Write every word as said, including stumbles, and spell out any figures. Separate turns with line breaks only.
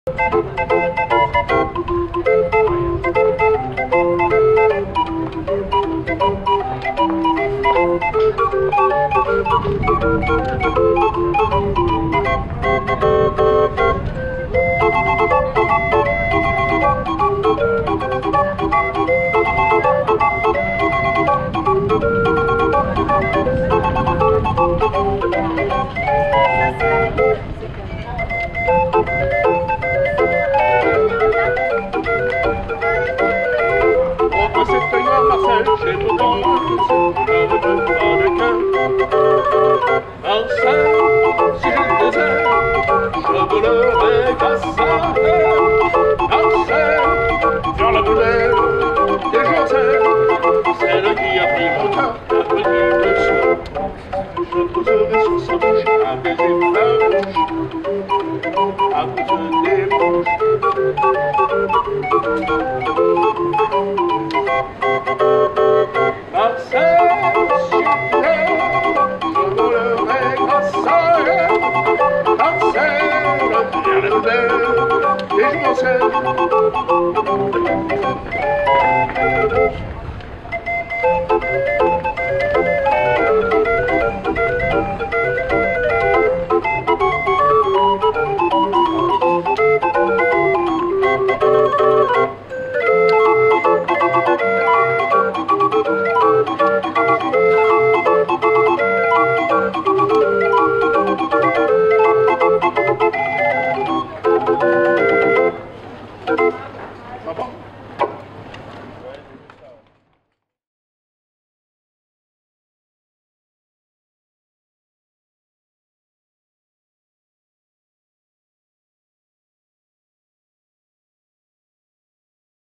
J'ai tout envie de par le cœur. Marseille, si je le désert, je volerai grâce à elle. Marseille, vers la plus belle des jours, celle qui a pris mon cœur, la petite sœur. Je poserai sur sa bouche un baiser farouche, à cause des bouches. Marseille, super, je volerai grâce à elle. Marseille, vers le bel des jours.